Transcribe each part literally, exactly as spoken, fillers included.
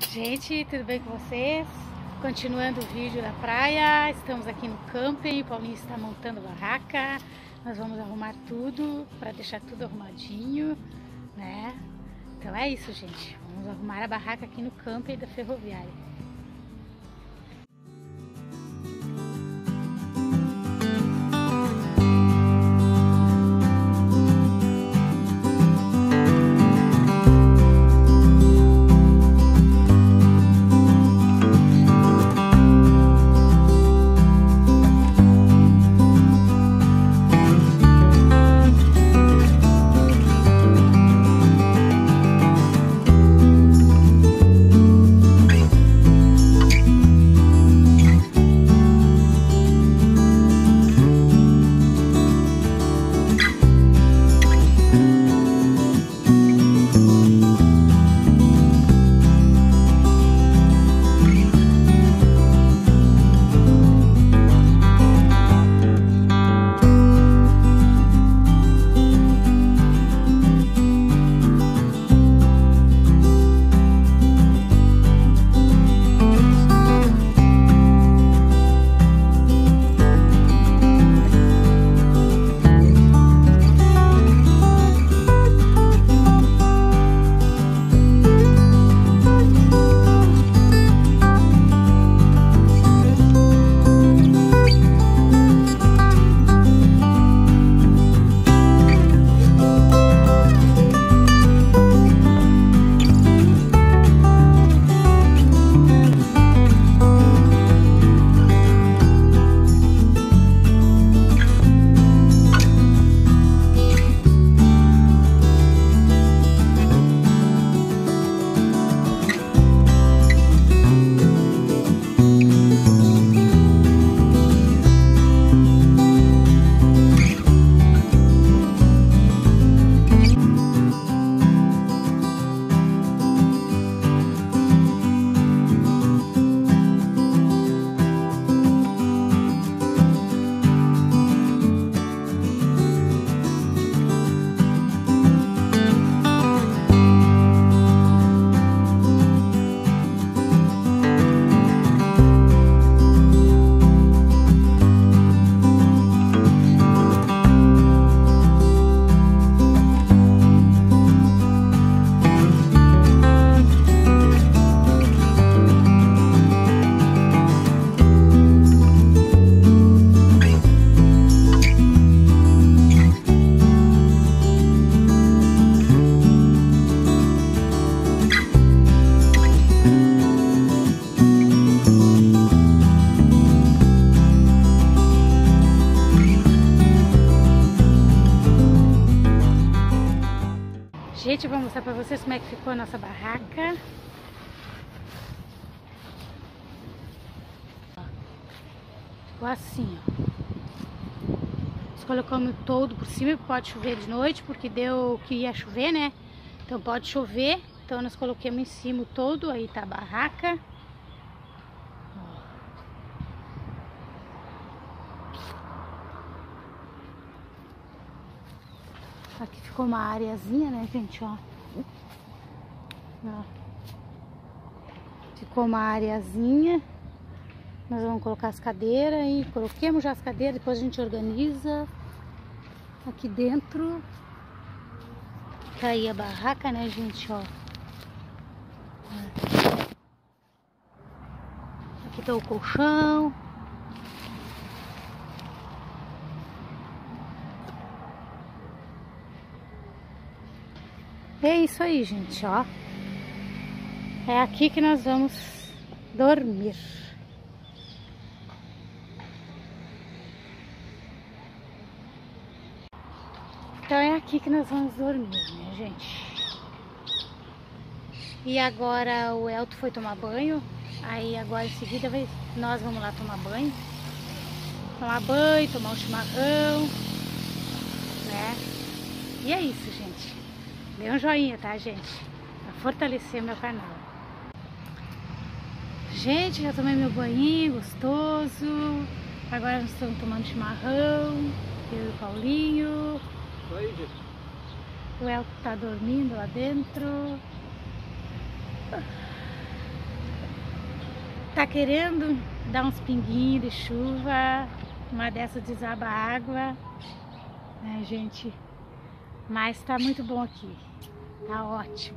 Gente, tudo bem com vocês? Continuando o vídeo da praia, estamos aqui no camping, o Paulinho está montando a barraca, nós vamos arrumar tudo para deixar tudo arrumadinho, né? Então é isso, gente, vamos arrumar a barraca aqui no camping da Ferroviária. Gente, eu vou mostrar pra vocês como é que ficou a nossa barraca. Ficou assim, ó. Nós colocamos todo por cima, pode chover de noite, porque deu que ia chover, né? Então pode chover, então nós colocamos em cima todo, aí tá a barraca. Aqui ficou uma areazinha, né, gente, ó. ó. Ficou uma areazinha. Nós vamos colocar as cadeiras e coloquemos já as cadeiras, depois a gente organiza. Aqui dentro tá aí a barraca, né, gente, ó. Aqui tá o colchão. É isso aí, gente, ó. É aqui que nós vamos dormir. Então é aqui que nós vamos dormir, né, gente? E agora o Elton foi tomar banho. Aí agora em seguida vai, nós vamos lá tomar banho. Tomar banho, tomar um chimarrão, né? E é isso, gente. Dê um joinha, tá, gente? Pra fortalecer meu canal. Gente, já tomei meu banho gostoso. Agora nós estamos tomando chimarrão. Eu e o Paulinho. Oi, gente. O Elton tá dormindo lá dentro. Tá querendo dar uns pinguinhos de chuva, uma dessa desaba a água, né, gente? Mas tá muito bom aqui, tá ótimo.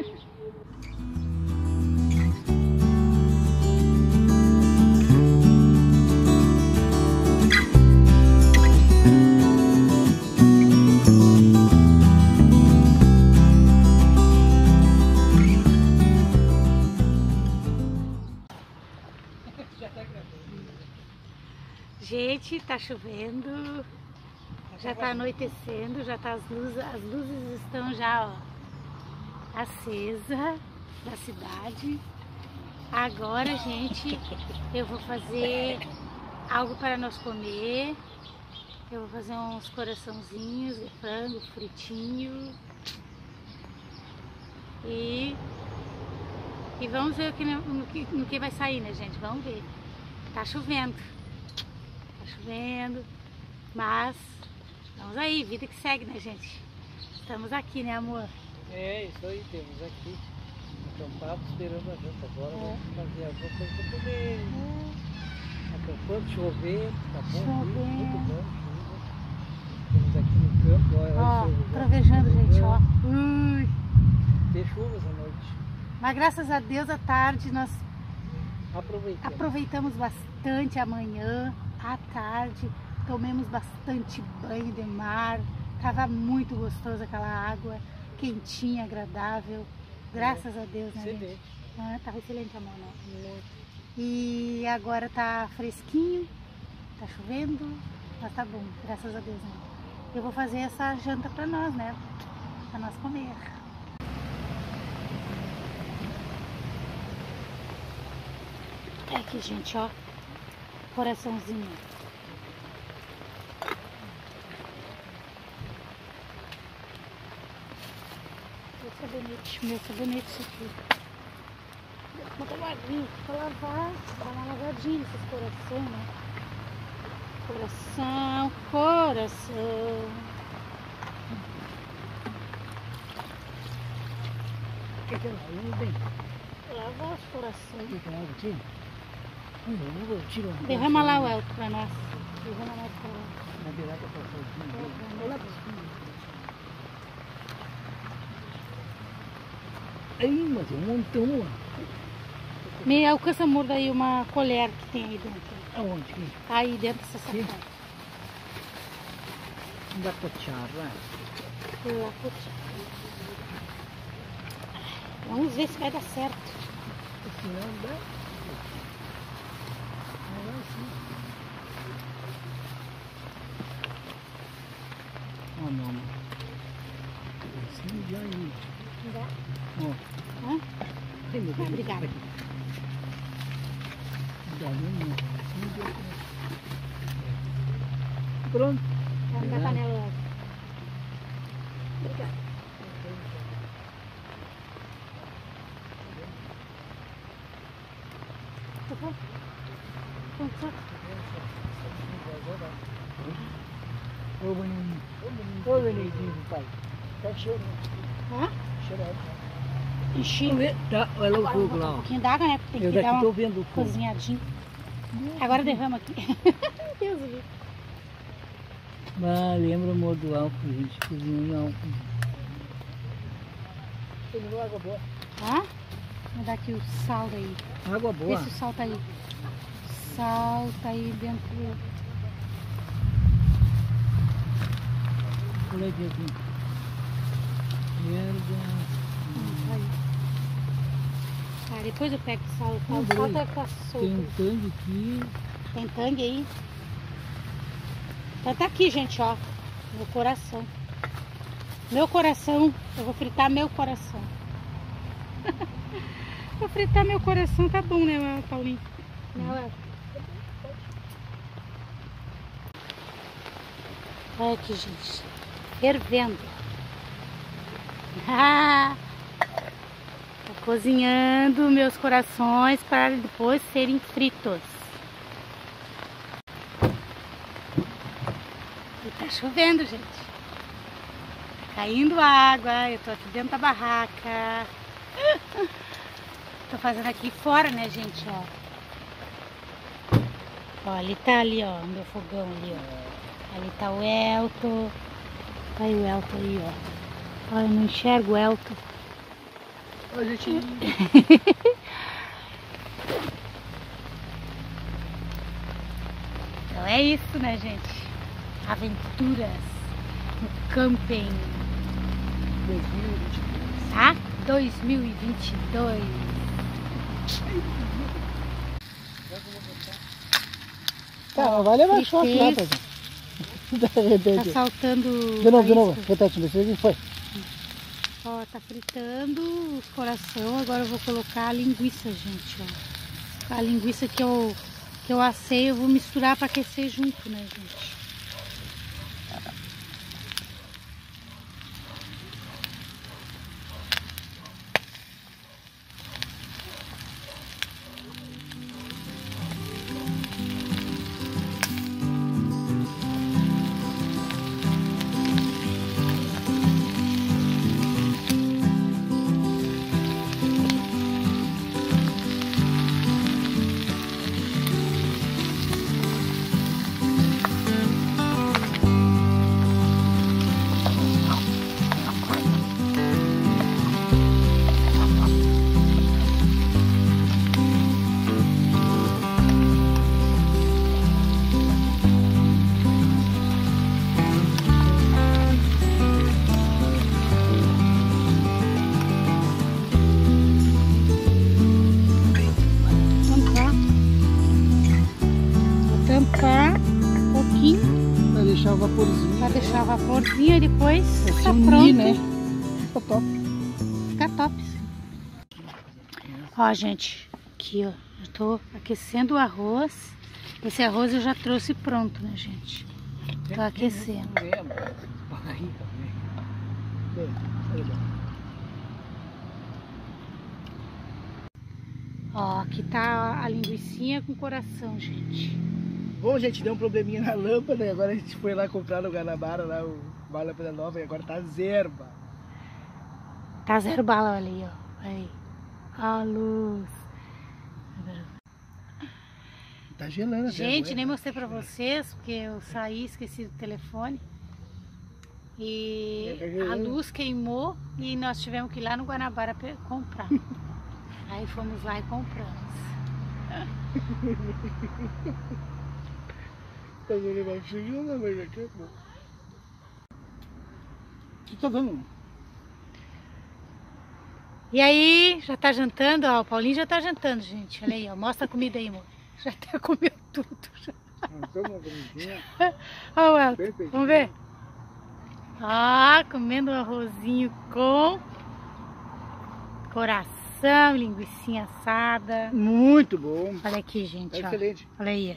Gente, tá chovendo, já tá anoitecendo, já tá as luzes, as luzes estão já, ó, acesa da cidade. Agora, gente, eu vou fazer algo para nós comer. Eu vou fazer uns coraçãozinhos de frango fritinho. E, e vamos ver o que, no, que, no que vai sair, né, gente? Vamos ver. Tá chovendo. Tá chovendo, mas vamos aí, vida que segue, né, gente? Estamos aqui, né, amor? É, isso aí, temos aqui acampado esperando a janta. Agora É. vamos fazer alguma coisa para comer. É. Acampando, chovendo, tá bom, Chovendo. muito bom, chuva. Estamos aqui no campo, olha, Ó, olha, trovejando, gente, ó. Ui. Ter chuvas à noite. Mas graças a Deus, à tarde, nós Aproveitamos. aproveitamos bastante a manhã, à tarde, tomamos bastante banho de mar. Tava muito gostoso aquela água, quentinha, agradável. Graças a Deus, né, gente? Excelente. Ah, tava excelente, amor, né? E agora tá fresquinho, tá chovendo, mas tá bom, graças a Deus, né? Eu vou fazer essa janta pra nós, né? Pra nós comer. É aqui, gente, ó. Coraçãozinho. Meu sabonete, meu sabonete isso aqui. Vou botar uma aguinha pra lavar, dar uma lavadinha nesses coração, né? Coração, coração. O que que é lá? Bem, Lavar os corações. o que que é água aqui? Eu vou tirar uma Derrama lá o Elton pra nós. Derrama lá pra nós. na beirada pra fazer. Olha lá pra cima. Aí, mas é um montão lá. Me alcança, amor, daí uma colher que tem aí dentro. Aonde? Aqui? Aí dentro dessa Aqui? sacada. Não dá pra tirar lá. Lá, putz. Vamos ver se vai dar certo. Se não dá. Não dá assim. Ó, não, mano. Assim já aí. Não dá? Ó. Hã? Ai, meu Deus. Obrigada. Obrigado, meu. Assim já. Pronto. Vamos dar panela logo. Obrigada. Tá bom? Pronto, só. Ô, Beninho. Ô, Beninho, pai. Tá cheirando. Hã? Cheirando. Enchi. Vamos ver. Tá, olha o Agora fogo vou botar lá, um ó. pouquinho d'água, né? Porque tem Eu que daqui dar tô uma vendo o fogo. cozinhadinha. Agora derrama aqui. Deus me livre. Ah, lembra, amor, do álcool, a gente cozinhou em álcool. Tem água boa. Tá? Vou dar aqui o sal daí. Água Vê boa. se o sal tá aí. O sal tá aí dentro do... Olha aqui, aqui. Merda. Hum, tá aí. Tá, depois eu pego o sal. O Não, sal peraí. tá com a Tem um solta. tangue aqui. Tem tangue aí. Então tá aqui, gente, ó. Meu coração. Meu coração. Eu vou fritar meu coração. Vou fritar meu coração, tá bom, né, Paulinho? Não, é. Olha aqui, gente. Fervendo. Ah, tô cozinhando meus corações para depois serem fritos. E tá chovendo, gente. Tá caindo água. Eu tô aqui dentro da barraca. Tô fazendo aqui fora, né, gente, ó. Ó, ali tá ali, ó, o meu fogão ali, ó. Ali tá o Elton. Tá aí o Elton aí, ó. Ó, eu não enxergo o Elton. Ó, gente. Então é isso, né, gente? Aventuras no camping. dois mil e vinte e dois. Tá? dois mil e vinte e dois. Tá, vai levar Fritei. choque lá, tá? Tá saltando. De novo, de novo. faísca. Repete, não sei o que foi. Ó, tá fritando os coração. Agora eu vou colocar a linguiça, gente, ó. A linguiça que eu, que eu assei, eu vou misturar para aquecer junto, né, gente? Tampar um pouquinho Vai deixar o vaporzinho. para deixar o vaporzinho e depois É tá se pronto. unir, né? Fica top. Fica top, sim. Ó, gente, aqui, ó, eu tô aquecendo o arroz. Esse arroz eu já trouxe pronto, né, gente? Tô aquecendo. Ó, aqui tá a linguicinha com coração, gente. Bom, gente, deu um probleminha na lâmpada e agora a gente foi lá comprar no Guanabara, lá, uma lâmpada nova, e agora tá zerba. Tá zero bala ali, ó. Aí. A luz. Tá gelando. Gente, nem mostrei pra vocês, porque eu saí e esqueci do telefone. E a luz queimou e nós tivemos que ir lá no Guanabara comprar. Aí fomos lá e compramos. Tá vendo baixinho, não, mas aqui é bom. O que tá dando? E aí, já tá jantando, ó, o Paulinho já tá jantando, gente. Olha aí, ó, mostra a comida aí, amor. Já até comeu tudo. Já. Então, uma comidinha. Ó o Elton, vamos ver? Ah, comendo um arrozinho com coração, linguicinha assada. Muito bom. Olha aqui, gente, Tá ó. excelente. Olha aí.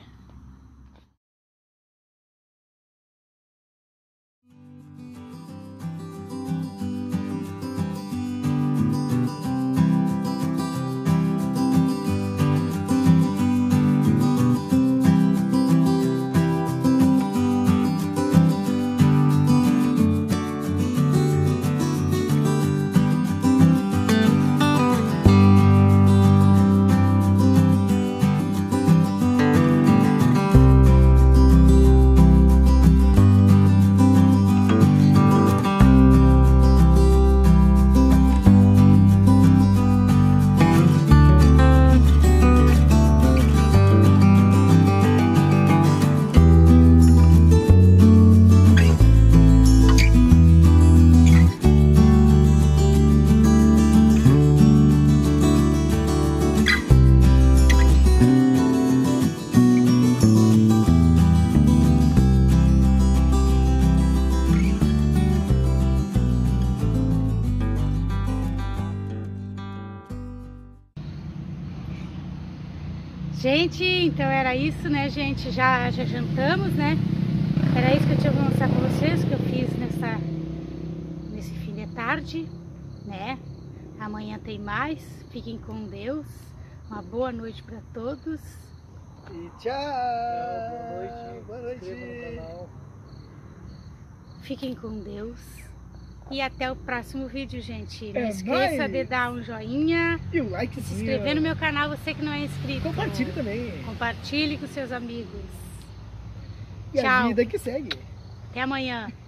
Gente, então era isso, né, gente? Já, já jantamos, né? Era isso que eu tinha que mostrar pra vocês, que eu fiz nessa, nesse fim de tarde, né? Amanhã tem mais. Fiquem com Deus. Uma boa noite pra todos. E tchau. Boa noite. Boa noite. Se inscreva no canal. Fiquem com Deus. E até o próximo vídeo, gente. Não É esqueça nóis. de dar um joinha, E o like, se inscrever no meu canal, você que não é inscrito. Compartilhe também. Compartilhe com seus amigos. E a Tchau. vida que segue. Até amanhã.